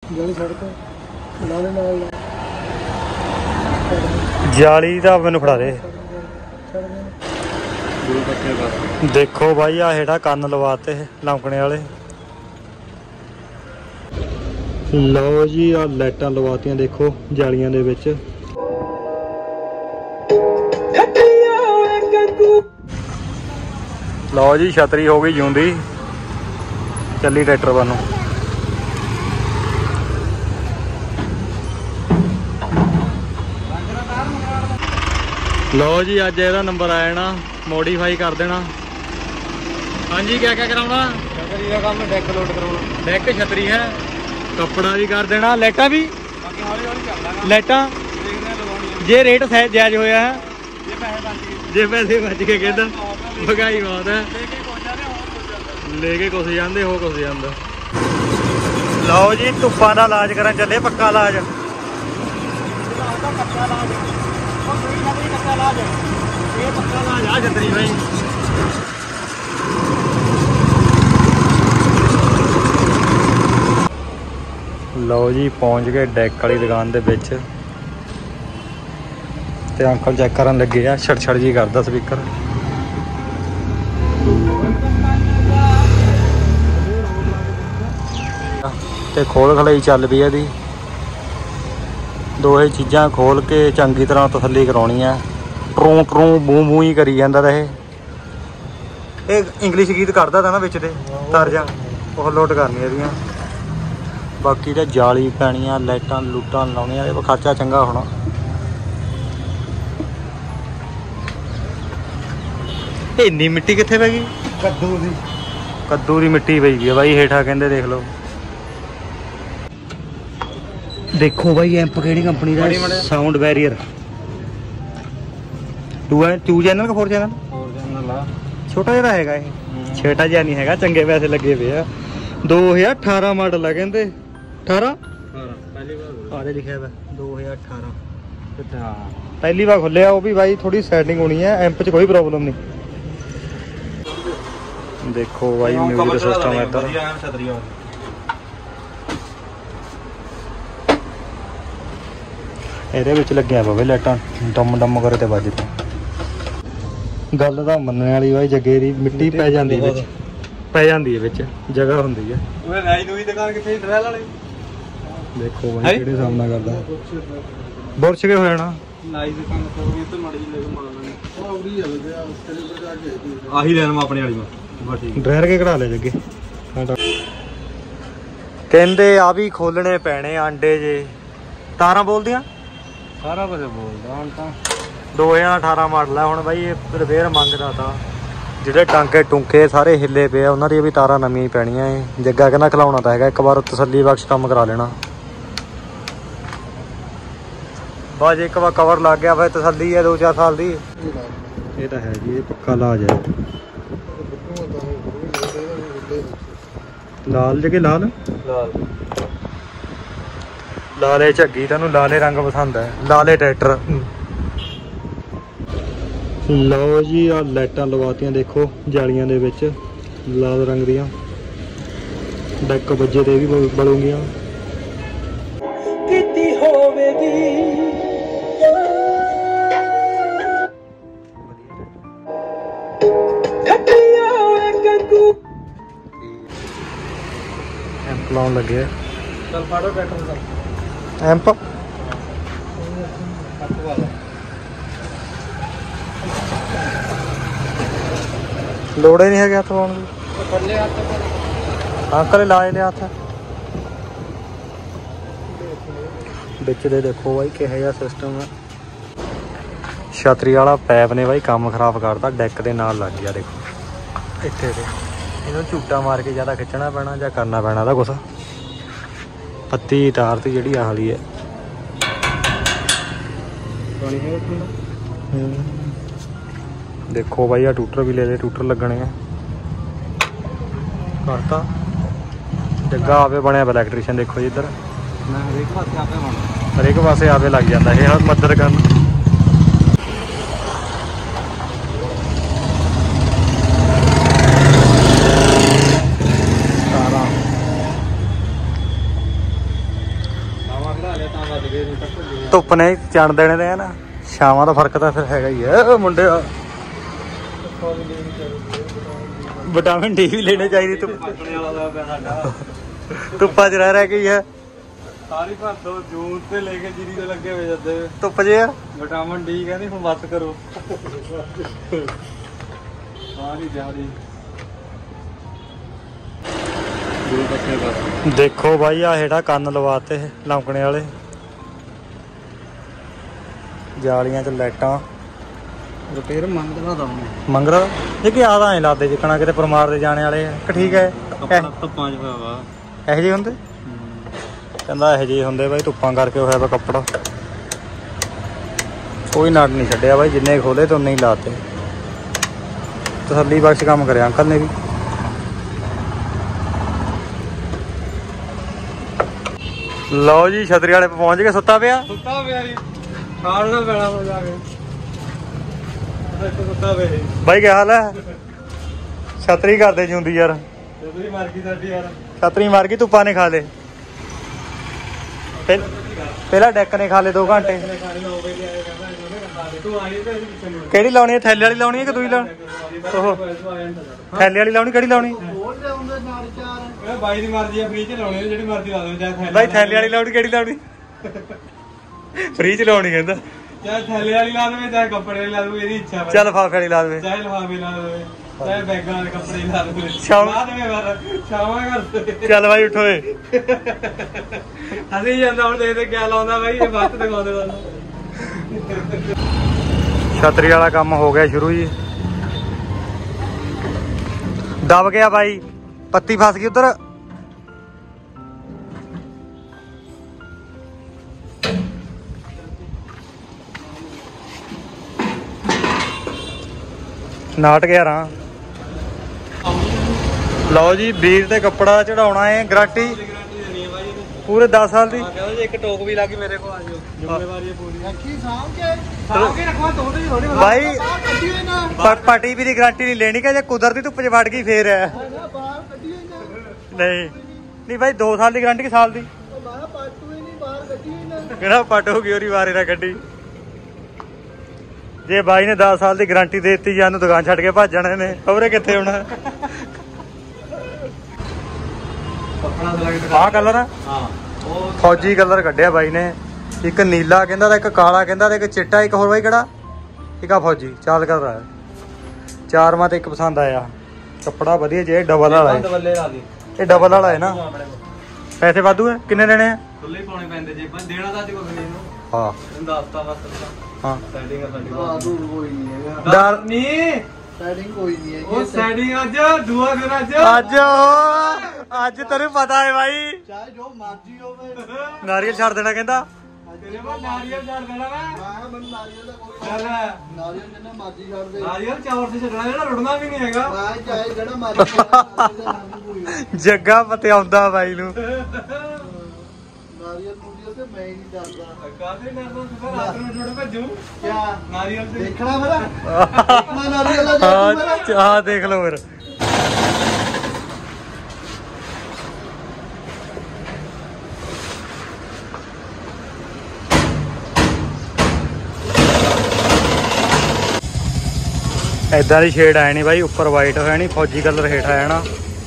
ਜਾਲੀ ਛੱਡ ਕੇ ਨਾਲੇ ਨਾਲ ਜਾਲੀ ਦਾ ਮੈਨੂੰ ਫੜਾ ਦੇ। ਦੇਖੋ ਬਾਈ ਆ ਹੇਠਾਂ ਕੰਨ ਲਵਾਤੇ ਲਮਕਣੇ ਵਾਲੇ। ਲਓ ਜੀ ਆ ਲਾਈਟਾਂ ਲਵਾਤੀਆਂ ਦੇਖੋ ਜਾਲੀਆਂ ਦੇ ਵਿੱਚ। ਲਓ ਜੀ ਛਤਰੀ ਹੋ ਗਈ ਜਿਉਂਦੀ, ਚੱਲੀ ਟਰੈਕਟਰ ਵੱਲ ਨੂੰ। ਲਓ ਜੀ ਅੱਜ ਇਹਦਾ ਨੰਬਰ ਆ ਜਾਣਾ, ਮੋਡੀਫਾਈ ਕਰ ਦੇਣਾ। ਹਾਂਜੀ ਕਿਆ ਕਿਆ ਕਰਾਉਣਾ? ਛਤਰੀ ਦਾ ਕੰਮ, ਡੈਕ ਲੋਡ ਕਰਾਉਣਾ। ਡੈਕ ਛਤਰੀ ਹੈ, ਕੱਪੜਾ ਵੀ ਕਰ ਦੇਣਾ, ਲਾਈਟਾਂ ਵੀ। ਬਾਕੀ ਹੌਲੀ ਹੌਲੀ ਚੱਲਦਾ ਲਾਈਟਾਂ ਦੇਖਦੇ ਲਵਾਉਣੀ ਜੇ ਰੇਟ ਜਾਇਜ਼ ਹੋਇਆ ਹੈ, ਜੇ ਪੈਸੇ ਬਚ ਗਏ। ਜੇ ਪੈਸੇ ਬਚ ਕੇ ਕਹਿੰਦਾ ਮਹਿੰਗਾਈ ਬਹੁਤ ਹੈ। ਲੈ ਕੇ ਕੁਛ ਜਾਂਦੇ ਹੋ ਕੁਛ ਜਾਂਦਾ। ਲਓ ਜੀ ਧੁੱਪਾਂ ਦਾ ਇਲਾਜ ਕਰਨ ਚੱਲੇ, ਪੱਕਾ ਇਲਾਜ। ਇਹ ਪੱਕਾ ਇਲਾਜ ਆ ਛਤਰੀ ਬਾਈ। ਲਓ ਜੀ ਪਹੁੰਚ ਗਏ ਡੈਕ ਵਾਲੀ ਦੁਕਾਨ ਦੇ ਵਿੱਚ ਤੇ ਅੰਕਲ ਚੈੱਕ ਕਰਨ ਲੱਗੇ ਆ। ਛੜ ਜੀ ਕਰਦਾ ਸਪੀਕਰ। ਤੇ ਖੋਲ ਖਲਾਈ ਚੱਲ ਪਈ ਇਹਦੀ। ਦੋਹੇ ਚੀਜ਼ਾਂ ਖੋਲ ਕੇ ਚੰਗੀ ਤਰ੍ਹਾਂ ਤਸੱਲੀ ਕਰਾਉਣੀ ਆ। ਟਰੂ ਟਰੂ ਬੂ ਬੂ ਹੀ ਕਰੀ ਜਾਂਦਾ ਤਾਂ ਇਹ ਇੰਗਲਿਸ਼ ਗੀਤ ਕੱਢਦਾ ਤਾਂ ਨਾ ਵਿੱਚ ਤੇ ਤਰਜਾਂ ਉਹ ਲੋਡ ਕਰਨੀ ਇਹਦੀਆਂ। ਬਾਕੀ ਤਾਂ ਜਾਲੀ ਪੈਣੀਆਂ, ਲਾਈਟਾਂ ਲੂਟਾਂ ਲਾਉਣੀਆਂ, ਇਹ ਖਰਚਾ ਚੰਗਾ ਹੋਣਾ। ਇੰਨੀ ਮਿੱਟੀ ਕਿੱਥੇ ਪੈ ਗਈ? ਕੱਦੂ ਦੀ ਮਿੱਟੀ ਪਈ ਗਈ ਬਾਈ ਹੇਠਾਂ ਕਹਿੰਦੇ। ਦੇਖ ਲਓ ਦੇਖੋ ਬਾਈ ਐਂਪ ਕਿਹੜੀ ਕੰਪਨੀ ਦਾ? ਸਾਊਂਡ ਬੈਰੀਅਰ 2 ਚੈਨਲ ਕਿ 4 ਚੈਨਲ? 4 ਚੈਨਲ ਆ। ਛੋਟਾ ਜਿਹਾ ਹੈਗਾ ਇਹ, ਛੋਟਾ ਜਿਹਾ ਨਹੀਂ ਹੈਗਾ। ਚੰਗੇ ਪੈਸੇ ਲੱਗੇ ਪਏ ਆ। 2018 ਮਾਡਲ ਆ ਕਹਿੰਦੇ। 18 ਪਹਿਲੀ ਵਾਰ ਆਰੇ ਲਿਖਿਆ ਵਾ 2018। ਕਿੱਥੇ? ਪਹਿਲੀ ਵਾਰ ਖੁੱਲਿਆ ਉਹ ਵੀ ਬਾਈ। ਥੋੜੀ ਸੈਟਿੰਗ ਹੋਣੀ ਹੈ, ਐਂਪ 'ਚ ਕੋਈ ਪ੍ਰੋਬਲਮ ਨਹੀਂ। ਦੇਖੋ ਬਾਈ ਮਿਊਜ਼ਿਕ ਸਿਸਟਮ ਹੈ ਇੱਧਰ। ਇਹਦੇ ਵਿੱਚ ਲੱਗਿਆ ਪਵੇ ਲਾਈਟਾਂ ਡਮ ਡਮ ਕਰੇ ਤੇ ਵੱਜਦੇ। ਗੱਲ ਤਾਂ ਮੰਨਣ ਵਾਲੀ ਬਾਈ ਜੱਗੇ ਦੀ। ਮਿੱਟੀ ਪੈ ਜਾਂਦੀ ਵਿੱਚ, ਪੈ ਜਾਂਦੀ ਹੈ ਵਿੱਚ, ਜਗ੍ਹਾ ਹੁੰਦੀ ਹੈ। ਉਹ ਰਾਈ ਨੂੰ ਦੁਕਾਨ ਕਿੱਥੇ? ਡਰੈਲ ਵਾਲੇ। ਦੇਖੋ ਬਾਈ ਕਿਹੜੇ ਸਾਹਮਣਾ ਕਰਦਾ। ਬੁਰਸ਼ ਕੇ ਹੋ ਜਾਣਾ। ਨਾਈ ਦੇ ਕੰਮ ਕਰੋਗੇ ਤੇ ਮਾੜੀ ਜਿਹੀ ਲੈ ਕੇ ਮਾਰ ਲੈਣੀ। ਉਹ ਉਰੀ ਚੱਲਦੇ ਆ ਤੇਰੇ ਕੋਲ ਜਾ ਕੇ ਆਹੀ ਲੈਣ ਮੈਂ ਆਪਣੇ ਵਾਲੀ ਨੂੰ। ਬਸ ਠੀਕ। ਡਰਾਇਰ ਕੇ ਕਢਾ ਲੈ ਜੱਗੇ। ਕਹਿੰਦੇ ਆ ਵੀ ਖੋਲਣੇ ਪੈਣੇ ਆਂਡੇ ਜੇ। ਤਾਰਾਂ ਬੋਲਦੀਆਂ ਸਾਰਾ ਕੁਝ ਬੋਲਦਾ ਹੁਣ ਤਾਂ। 2018 ਮਾਡਲ ਹੈ ਹੁਣ ਬਾਈ। ਇਹ ਰਿਪੇਅਰ ਮੰਗਦਾ ਤਾਂ। ਜਿਹੜੇ ਟਾਂਕੇ ਟੁੰਕੇ ਸਾਰੇ ਹਿੱਲੇ ਪਏ ਆ, ਉਹਨਾਂ ਦੀਆਂ ਵੀ ਤਾਰਾਂ ਨਵੀਆਂ ਹੀ ਪੈਣੀਆਂ ਏ। ਜੱਗਾ ਕਹਿੰਦਾ ਖਿਲਾਉਣਾ ਤਾਂ ਹੈਗਾ, ਇੱਕ ਵਾਰ ਤਸੱਲੀ ਬਖਸ਼ ਕੰਮ ਕਰਾ ਲੈਣਾ। ਬਸ ਇੱਕ ਵਾਰ ਕਵਰ ਲੱਗ ਗਿਆ ਫਿਰ ਤਸੱਲੀ ਹੈ 2-4 ਸਾਲ ਦੀ। ਇਹ ਤਾਂ ਹੈ ਜੀ, ਇਹ ਪੱਕਾ ਇਲਾਜ ਹੈ। ਲਾਲ ਜਗੇ ਲਾਲ ਲਾਲੇ ਝੱਗੀ, ਤੈਨੂੰ ਲਾਲੇ ਰੰਗ ਪਸੰਦ ਹੈ? ਲਾਲੇ ਟਰੈਕਟਰ। ਲਓ ਜੀ ਆ ਲਾਈਟਾਂ ਲਵਾਤੀਆਂ ਦੇਖੋ ਜਾਲੀਆਂ ਦੇ ਵਿੱਚ, ਲਾਲ ਰੰਗ ਦੀਆਂ। ਡੈਕ ਵੱਜੇ ਤੇ ਵੀ ਬਲੂਗੀਆਂ। ਕੀਤੀ ਹੋਵੇਗੀ ਐਂਪ ਲਾਉਣ ਲੱਗੇ। ਚੱਲ ਫਾੜੋ ਟਰੈਕਟਰ ਦਾ ਐਂਪ। ਲੋੜ ਹੀ ਨਹੀਂ ਹੈਗਾ ਹੱਥ ਪਾਉਣ ਦੀ। ਪੱਲੇ ਹੱਥ ਅੰਕਲ ਲਾਏ ਨੇ ਹੱਥ ਵਿੱਚ ਦੇ। ਦੇਖੋ ਬਾਈ ਕਿਹੋ ਜਿਹਾ ਸਿਸਟਮ ਹੈ। ਛਤਰੀ ਵਾਲਾ ਪੈਪ ਨੇ ਬਾਈ ਕੰਮ ਖਰਾਬ ਕਰਤਾ। ਡੈਕ ਦੇ ਨਾਲ ਲੱਗ ਗਿਆ ਦੇਖੋ ਇੱਥੇ ਤੇ। ਇਹਨੂੰ ਝੂਟਾ ਮਾਰ ਕੇ ਜ਼ਿਆਦਾ ਖਿੱਚਣਾ ਪੈਣਾ ਜਾਂ ਕਰਨਾ ਪੈਣਾ ਇਹਦਾ ਕੁਛ। ਪੱਤੀ ਤਾਰਤੀ ਜਿਹੜੀ ਆਹ ਵਾਲੀ ਹੈ। ਦੇਖੋ ਬਾਈ ਆ ਟੂਟਰ ਵੀ ਲੈ ਲੈ, ਟੂਟਰ ਲੱਗਣੇ ਆ। ਕਰਤਾ ਜੱਗਾ ਆਵੇ ਬਣਿਆ ਵਾ ਇਲੈਕਟ੍ਰੀਸ਼ੀਅਨ। ਦੇਖੋ ਜੀ ਇੱਧਰ ਮੈਂ ਹਰੇਕ ਪਾਸੇ ਆਪੇ ਬਣਦਾ। ਹਰੇਕ ਪਾਸੇ ਆਵੇ ਲੱਗ ਜਾਂਦਾ ਇਹ ਮਦਦ ਕਰਨ। ਵੱਜ ਗਏ ਨਹੀਂ ਤਾਂ ਭੱਜੇ ਧੁੱਪ ਨੇ ਚਣ ਦੇਣੇ ਨੇ ਨਾ ਛਾਵਾਂ ਦਾ ਫਰਕ ਤਾਂ ਫਿਰ ਹੈਗਾ ਹੀ ਹੈ ਮੁੰਡਿਆ ਵਿਟਾਮਿਨ ਡੀ ਵੀ ਲੈਣੇ ਚਾਹੀਦੀ ਧੁੱਪ ਆਪਣੇ ਵਾਲਾ ਦਾ ਪਿਆ ਸਾਡਾ ਧੁੱਪਾਂ 'ਚ ਰਹਿ ਕੇ ਹੀ ਹੈ ਸਾਰੀ ਭਰਤੋਂ ਜੂਨ ਤੇ ਲੈ ਕੇ ਜੀਰੀ ਤੇ ਲੱਗੇ ਹੋਏ ਜਾਂਦੇ ਧੁੱਪ 'ਚ ਆ ਵਿਟਾਮਿਨ ਡੀ ਕਹਿੰਦੀ ਹੁਣ ਬੱਤ ਕਰੋ ਸਾਰੀ ਜਾਰੀ ਦੋ ਬੱਚੇ ਬਸ ਦੇਖੋ ਬਾਈ ਆ ਹੇਠਾਂ ਕੰਨ ਲਵਾਤੇ ਲੌਂਕਣੇ ਵਾਲੇ ਜਾਲੀਆਂ 'ਚ ਲਾਈਟਾਂ ਰਿਪੇਅਰ ਮੰਗਦਾ ਦਵਾਂਗੇ ਮੰਗਰਾ ਇਹ ਕੀ ਆਦਾ ਐ ਲਾਦੇ ਜਿੱਕਣਾ ਕਿਤੇ ਪਰਮਾਰ ਦੇ ਜਾਣੇ ਵਾਲੇ ਆ ਕਿ ਠੀਕ ਹੈ ਕੱਪੜਾ ਧੁੱਪਾਂ 'ਚ ਪਿਆ ਵਾ ਇਹੋ ਜਿਹੇ ਹੁੰਦੇ ਕਹਿੰਦਾ ਇਹੋ ਜਿਹੇ ਹੁੰਦੇ ਬਾਈ ਧੁੱਪਾਂ ਕਰਕੇ ਹੋਇਆ ਵਾ ਕੱਪੜਾ ਕੋਈ ਨਟ ਨਹੀਂ ਛੱਡਿਆ ਬਾਈ ਜਿੰਨੇ ਖੋਲੇ ਤੇ ਉਨੇ ਹੀ ਲਾਤੇ ਤਸੱਲੀ ਬਖਸ਼ ਕੰਮ ਕਰਿਆ ਅੰਕਲ ਨੇ ਵੀ ਲਓ ਜੀ ਛਤਰੀ ਵਾਲੇ ਪਹੁੰਚ ਗਏ ਸੁੱਤਾ ਪਿਆ ਸੁੱਤਾ ਪਿਆ ਜੀ ਖਾਣਾ ਪੈਣਾ ਹੋ ਜਾ ਕੇ ਸੁੱਤਾ ਪਿਆ ਜੀ ਬਾਈ ਕੀ ਹਾਲ ਹੈ ਛਤਰੀ ਕਰਦੇ ਜੂੰਦੀ ਯਾਰ ਛਤਰੀ ਮਰ ਗਈ ਸਾਡੀ ਯਾਰ ਛਤਰੀ ਮਾਰ ਗਈ ਧੁੱਪਾਂ ਨੇ ਖਾ ਲੇ ਪਹਿਲਾਂ ਡੈਕ ਨੇ ਖਾ ਲੇ 2 ਘੰਟੇ ਕਿਹੜੀ ਲਾਉਣੀ ਹੈ ਥੈਲੇ ਵਾਲੀ ਲਾਉਣੀ ਹੈ ਕਿ ਦੂਈ ਲਾਉਣੀ ਉਹ ਥੈਲੇ ਵਾਲੀ ਲਾਉਣੀ ਕਿਹੜੀ ਲਾਉਣੀ ਬਾਈ ਦੀ ਮਰਜ਼ੀ ਆ ਫ੍ਰੀ ਚ ਲਾਉਣੀ ਜਿਹੜੀ ਮਰਜ਼ੀ ਲਾ ਦੋ ਚਾਹੇ ਬਾਈ ਥੈਲੇ ਵਾਲੀ ਲਾਉਣੀ ਕਿਹੜੀ ਲਾਉਣੀ ਫ੍ਰੀ ਚ ਲਾਉਣੀ ਕਹਿੰਦਾ ਚਾਹੇ ਥੈਲੇ ਵਾਲੀ ਲਾ ਦੇਵੇ ਚਾਹੇ ਕੱਪੜੇ ਵਾਲੀ ਲਾ ਦੇਵੇ ਇਹਦੀ ਇੱਛਾ ਵਾ ਚੱਲ ਲਿਫਾਫੇ ਵਾਲੀ ਲਾ ਦੇਵੇ ਚਾਹੇ ਲਿਫਾਫੇ ਲਾ ਦੇਵੇ ਚਾਹੇ ਬੈਗਾਂ ਵਾਲੇ ਕੱਪੜੇ ਲਾ ਦੇਵੇ ਸ਼ਾਮ- ਲਾ ਦੇਵੇ ਪਰ ਸ਼ਾਮਾਂ ਕਰ ਚੱਲ ਬਾਈ ਉੱਠ ਓਏ ਅਸੀਂ ਜਾਂਦਾ ਹੁਣ ਦੇਖਦੇ ਕਿਆ ਲਾਉਂਦਾ ਬਾਈ ਇਹ ਬੱਤ ਦਿਖਾਉਂਦੇ ਸਾਨੂੰ ਛਤਰੀ ਵਾਲਾ ਕੰਮ ਹੋ ਗਿਆ ਸ਼ੁਰੂ ਜੀ ਦਬ ਗਿਆ ਬਾਈ ਪੱਤੀ ਫਸ ਗਈ ਉਧਰ ਨਾਟ 11 ਲਓ ਜੀ ਵੀਰ ਤੇ ਕੱਪੜਾ ਚੜਾਉਣਾ ਹੈ ਗਾਰੰਟੀ ਪੂਰੇ 10 ਸਾਲ ਦੀ ਕਹਿੰਦਾ ਜੇ ਇੱਕ ਟੋਕ ਵੀ ਲੱਗੀ ਮੇਰੇ ਕੋਲ ਆ ਜਾਓ ਜ਼ਿੰਮੇਵਾਰੀ ਹੈ ਪੂਰੀ ਰੱਖੀ ਸਾਂਭ ਕੇ ਰੱਖਵਾ ਤੋੜੇ ਥੋੜੀ ਬਾਈ ਪਾਟੀ ਵੀ ਦੀ ਗਾਰੰਟੀ ਨਹੀਂ ਲੈਣੀ ਕਿ ਜੇ ਕੁਦਰਤੀ ਧੁੱਪ 'ਚ ਵੜ ਗਈ ਫੇਰ ਹੈ ਨਹੀਂ ਨਹੀਂ ਬਾਈ 2 ਸਾਲ ਦੀ ਗਾਰੰਟੀ ਕਿ ਸਾਲ ਦੀ ਕਿਹੜਾ ਪੱਟ ਹੋ ਗਈ ਉਹਦੀ ਵਾਰੇ ਨਾਲ ਗੱਡੀ ਜੇ ਬਾਈ ਨੇ 10 ਸਾਲ ਦੀ ਗਾਰੰਟੀ ਦੇ ਦਿੱਤੀ ਜਾਂ ਨੂੰ ਦੁਕਾਨ ਛੱਡ ਕੇ ਭੱਜ ਜਾਣੇ ਨੇ ਖਬਰੇ ਕਿੱਥੇ ਹੋਣਾ ਕੱਪੜਾ ਸਿਲੈਕਟ ਆਹ ਕਲਰ ਆ ਹਾਂ ਉਹ ਫੌਜੀ ਕਲਰ ਕੱਢਿਆ ਬਾਈ ਨੇ ਇੱਕ ਨੀਲਾ ਕਹਿੰਦਾ ਤਾਂ ਇੱਕ ਕਾਲਾ ਕਹਿੰਦਾ ਤੇ ਇੱਕ ਚਿੱਟਾ ਇੱਕ ਹੋਰ ਬਾਈ ਕਿਹੜਾ ਇੱਕ ਆ ਫੌਜੀ ਚਾਲ ਕਲਰ ਆ 4 ਮਾ ਤੇ ਇੱਕ ਪਸੰਦ ਆਇਆ ਕੱਪੜਾ ਵਧੀਆ ਜੇ ਡਬਲ ਵਾਲਾ ਹੈ ਬੱਲੇ ਲਾ ਦੇ ਇਹ ਡਬਲ ਵਾਲਾ ਹੈ ਨਾ ਪੈਸੇ ਵਾਧੂ ਹੈ ਕਿੰਨੇ ਲੈਣੇ ਆ ਖੁੱਲੇ ਪਾਉਣੇ ਪੈਂਦੇ ਜੇ ਪਰ ਦੇਣਾ ਤਾਂ ਅੱਜ ਕੋਈ ਨਹੀਂ ਨੂੰ ਹਾਂ ਇਹਨੂੰ ਦੱਸਤਾ ਬਸ ਹਾਂ ਸੈਟਿੰਗ ਆ ਸਾਡੀ ਦੂਰ ਕੋਈ ਨਹੀਂ ਹੈਗਾ ਡਰ ਨਹੀਂ ਸੈਟਿੰਗ ਕੋਈ ਨਹੀਂ ਹੈ ਉਹ ਸੈਟਿੰਗ ਅੱਜ ਦੂਆ ਫਿਰ ਅੱਜ ਤੈਨੂੰ ਪਤਾ ਹੈ ਬਾਈ ਚਾਹੇ ਜੋ ਮਰਜ਼ੀ ਹੋਵੇ ਨਾਰੀਅਲ ਛੱਡ ਦੇਣਾ ਕਹਿੰਦਾ ਤੇਰੇ ਕੋਲ ਨਾਰੀਅਲ ਛੱਡ ਦੇਣਾ ਮੈਂ ਮੈਂ ਮੈਨੂੰ ਨਾਰੀਅਲ ਦਾ ਕੋਈ ਚੱਲ ਨਾਰੀਅਲ ਜਿੰਨਾ ਮਰਜ਼ੀ ਛੱਡ ਦੇ ਨਾਰੀਅਲ ਚੌਰ ਤੇ ਛੱਡਣਾ ਜਿਹੜਾ ਰੁੜਨਾ ਵੀ ਨਹੀਂ ਹੈਗਾ ਮੈਂ ਚਾਹੇ ਜਿਹੜਾ ਮਰਜ਼ੀ ਨਾਰੀਅਲ ਜੱਗਾ ਪਤਿਆਉਂਦਾ ਬਾਈ ਨੂੰ ਨੂਰੀਅਲ ਤੇ ਮੈਂ ਹੀ ਨਹੀਂ ਡਰਦਾ ਕਾਹਦੇ ਨਾਲ ਤਾਂ ਰਾਤ ਨੂੰ ਜੁੜ ਭੱਜੂ ਕਿਆ ਨਾਰੀਅਲ ਤੇ ਦੇਖਣਾ ਮੇਰਾ ਦੇਖਣਾ ਨਾਰੀਅਲ ਦਾ ਜਾਦੂ ਮੇਰਾ ਹਾਂ ਦੇਖ ਲਓ ਫਿਰ ਏਦਾਂ ਦੀ ਸ਼ੇਡ ਆਇਆ ਨਹੀਂ ਬਾਈ ਉੱਪਰ ਵਾਈਟ ਹੋਇਆ ਨਹੀਂ ਫੌਜੀ ਕਲਰ ਹੇਠ ਆਇਆ ਨਾ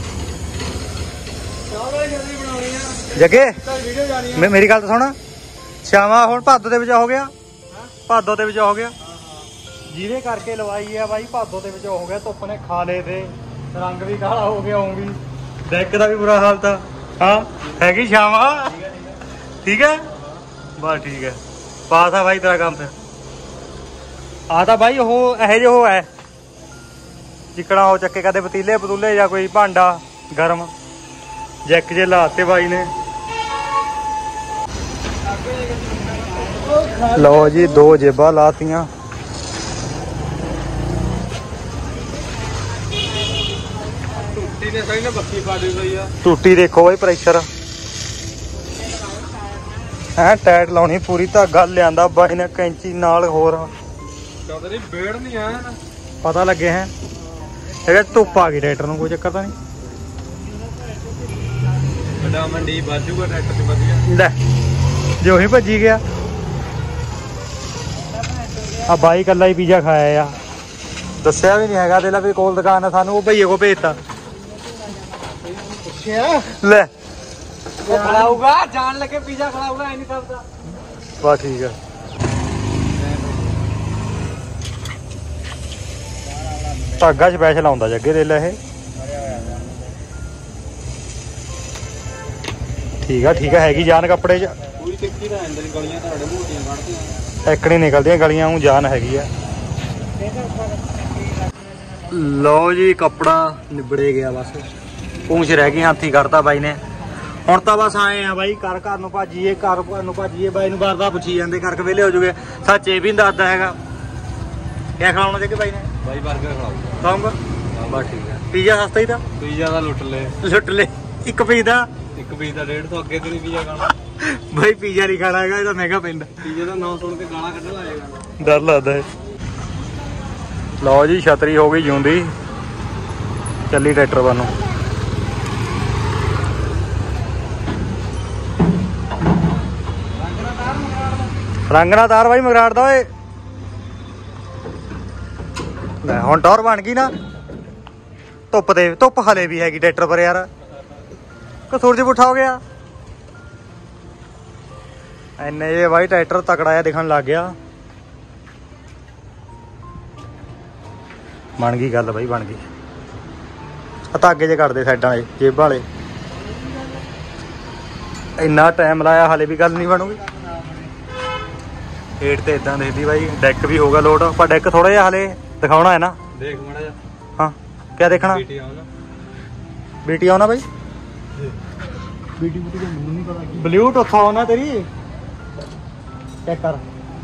ਜੱਗੇ ਵੀਡੀਓ ਜਾਣੀ ਮੇਰੀ ਗੱਲ ਤਾਂ ਸੁਣ ਛਾਵਾਂ ਹੁਣ ਭਾਦੋ ਦੇ ਵਿੱਚ ਹੋ ਗਿਆ ਭਾਦੋ ਦੇ ਵਿੱਚ ਹੋ ਗਿਆ ਜਿਹਦੇ ਕਰਕੇ ਲਵਾਈ ਆ ਬਾਈ ਭਾਦੋ ਦੇ ਵਿੱਚ ਹੋ ਗਿਆ ਧੁੱਪ ਨੇ ਖਾ ਲਏ ਤੇ ਰੰਗ ਵੀ ਕਾਲਾ ਹੋ ਗਿਆ ਉਹ ਵੀ ਡੈਕ ਦਾ ਵੀ ਬੁਰਾ ਹਾਲ ਤਾਂ ਹਾਂ ਹੈਗੀ ਛਾਵਾਂ ਠੀਕ ਹੈ ਬਸ ਠੀਕ ਹੈ ਪਾਸ ਆ ਬਾਈ ਤੇਰਾ ਕੰਮ ਫਿਰ ਆ ਤਾਂ ਬਾਈ ਉਹ ਇਹੋ ਜਿਹੇ ਉਹ ਹੈ ਜਿਕਣਾ ਉਹ ਚੱਕੇ ਕਦੇ ਪਤੀਲੇ ਪਤੂਲੇ ਜਾਂ ਕੋਈ ਭਾਂਡਾ ਗਰਮ ਜੈਕ ਜੇ ਲਾਤੇ ਬਾਈ ਨੇ ਲਓ ਜੀ 2 ਜੇਬਾਂ ਲਾਤੀਆਂ ਟੁੱਟੀ ਨੇ ਸਹੀ ਨਾ ਬੱਕੀ ਪਾੜੀ ਹੋਈ ਆ ਟੂਟੀ ਦੇਖੋ ਬਾਈ ਪ੍ਰੈਸ਼ਰ ਹੈ ਟਾਈਟ ਲਾਉਣੀ ਪੂਰੀ ਧਾਗਾ ਲਿਆਂਦਾ ਬਾਈ ਨੇ ਕੈਂਚੀ ਨਾਲ ਹੋਰ ਚੌਧਰੀ ਬੇੜ ਨਹੀਂ ਆਇਆ ਨਾ ਪਤਾ ਲੱਗੇ ਹੈ ਇਹ ਧੁੱਪ ਆ ਗਈ ਟਰੈਕਟਰ ਨੂੰ ਕੋਈ ਚੱਕਰ ਤਾਂ ਨਹੀਂ ਵੱਡਾ ਮੰਡੀ ਬਾਜੂਗਾ ਟਰੈਕਟਰ ਤੇ ਵਧੀਆ ਲੈ ਜੇ ਉਹੀ ਭੱਜੀ ਗਿਆ। ਆ ਬਾਈ ਕੱਲਾ ਹੀ ਪੀਜ਼ਾ ਖਾਇਆ ਆ, ਦੱਸਿਆ ਵੀ ਨਹੀਂ ਹੈਗਾ। ਦੇ ਲਾ ਵੀ ਕੋਲ ਦੁਕਾਨ ਆ, ਸਾਨੂੰ ਉਹ ਭਈਏ ਕੋ ਭੇਜਤਾ। ਲੈ ਖਲਾਊਗਾ ਜਾਣ ਲੱਗੇ ਪੀਜ਼ਾ ਖਲਾਊਗਾ ਐ ਨਹੀਂ ਕਰਦਾ। ਬਸ ਠੀਕ ਆ। ਧਾਗਾ ਸਪੈਸ਼ਲ ਆਉਂਦਾ ਜੱਗੇ ਦੇ ਲੈ ਇਹ। ਠੀਕ ਆ ਠੀਕ ਆ, ਹੈਗੀ ਜਾਨ ਕੱਪੜੇ 'ਚ। ਪੂਰੀ ਟਿੱਕੀ ਦਾ ਅੰਦਰ ਗਲੀਆਂ ਤੁਹਾਡੇ ਮੋਟੀਆਂ ਕੱਢਦੀਆਂ ਐਕੜੀ ਨਿਕਲਦੀਆਂ ਗਲੀਆਂ, ਉਹ ਜਾਨ ਹੈਗੀ ਆ। ਲਓ ਜੀ ਕੱਪੜਾ ਨਿਬੜੇ ਗਿਆ, ਬਸ ਪੂੰਛ ਰਹਿ ਗਈ, ਹਾਥੀ ਕਰਤਾ ਬਾਈ ਨੇ। ਹੁਣ ਤਾਂ ਬਸ ਆਏ ਆ ਬਾਈ, ਘਰ ਨੂੰ ਭਾਜੀਏ, ਘਰ ਨੂੰ ਭਾਜੀਏ। ਬਾਈ ਨੂੰ ਬਾਰ-ਬਾਰ ਪੁੱਛੀ ਜਾਂਦੇ, ਕਰਕੇ ਵਿਹਲੇ ਹੋ ਜੂਗੇ। ਸੱਚ ਇਹ ਵੀ ਨੀ ਦੱਸਦਾ ਹੈਗਾ ਕਿਆ ਖਿਲਾਉਣਾ ਚਾਹੀਦਾ ਬਾਈ ਨੇ। ਬਾਈ 버ਗਰ ਖਲਾਊਗਾ ਖਾਊਂਗਾ ਬਸ ਠੀਕ ਆ। ਪੀਜ਼ਾ ਸਸਤਾ ਹੀ ਤਾਂ, ਪੀਜ਼ਾ ਦਾ ਲੁੱਟ ਲੈ ਇੱਕ ਪੀਸ ਦਾ 1.50 ਅੱਗੇ ਤੇ ਨਹੀਂ ਪੀਜ਼ਾ ਖਾਣਾ। ਬਾਈ ਪੀਜ਼ਾ ਨਹੀਂ ਖਾਣਾ ਹੈਗਾ, ਇਹਦਾ ਮਹਿੰਗਾ ਪੈਂਦਾ। ਪੀਜ਼ੇ ਦਾ ਨਾਮ ਸੁਣ ਕੇ ਗਾਲਾਂ ਕੱਢਣ ਲੱਗ ਡਰ ਲੱਗਦਾ ਹੈ। ਲਓ ਜੀ ਛਤਰੀ ਹੋ ਗਈ ਜਿਉਂਦੀ, ਚੱਲੀ ਟਰੈਕਟਰ ਵੱਲੋਂ। ਰੰਗ ਨਾ ਤਾਰ ਬਾਈ ਮਗਰਾੜ ਦਾ ਓਏ। ਲੈ ਹੁਣ ਟੌਰ ਬਣ ਗਈ ਨਾ। ਧੁੱਪ ਹਲੇ ਵੀ ਹੈਗੀ ਟਰੈਕਟਰ ਪਰ ਯਾਰ, ਕਿ ਸੂਰਜ ਪੁੱਠਾ ਹੋ ਗਿਆ। ਇੰਨੇ ਜੇ ਬਾਈ ਟਰੈਕਟਰ ਤਕੜਾ ਜਿਹਾ ਦਿਖਣ ਲੱਗ ਗਿਆ। ਬਣ ਗਈ ਗੱਲ ਬਾਈ, ਬਣ ਗਈ। ਆ ਧਾਗੇ ਜੇ ਕੱਢਦੇ ਸਾਈਡਾਂ ਵਾਲੇ, ਜੇਬਾਂ ਵਾਲੇ। ਇੰਨਾ ਟਾਈਮ ਲਾਇਆ, ਹਾਲੇ ਵੀ ਗੱਲ ਨਹੀਂ ਬਣੂਗੀ। ਹੇਠ ਤੇ ਇਦਾਂ ਦੇਖਦੀ ਬਾਈ, ਡੈਕ ਵੀ ਹੋਗਾ ਲੋਡ, ਪਰ ਡੈਕ ਥੋੜਾ ਜਿਹਾ ਹਾਲੇ ਦਿਖਾਉਣਾ ਹੈ ਨਾ। ਦੇਖ ਮਾੜਾ ਜਾ। ਹਾਂ ਕਿਆ ਦੇਖਣਾ? ਬੀਟੀ ਆਉਣਾ ਬਾਈ। ਬੀਟੀ ਦਾ ਮੈਨੂੰ ਨਹੀਂ ਪਤਾ। ਬਲੂਟੁੱਥ ਆਉਣਾ ਤੇਰੀ, ਚੈੱਕ ਕਰ।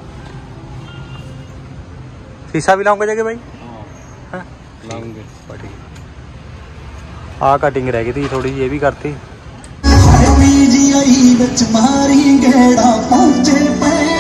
ਸ਼ੀਸ਼ਾ ਵੀ ਲਾਉਂਗੇ ਜਗੇ ਬਾਈ। ਹਾਂ ਲਾਉਂਗੇ। ਆ ਕਟਿੰਗ ਰਹਿ ਗਈ ਤੀ ਥੋੜੀ ਜਿਹੀ, ਇਹ ਵੀ ਕਰਤੀ। ਜੀ ਆਈ ਵਿੱਚ ਮਾਰੀ ਗੇੜਾ ਪਹੁੰਚੇ ਪੈ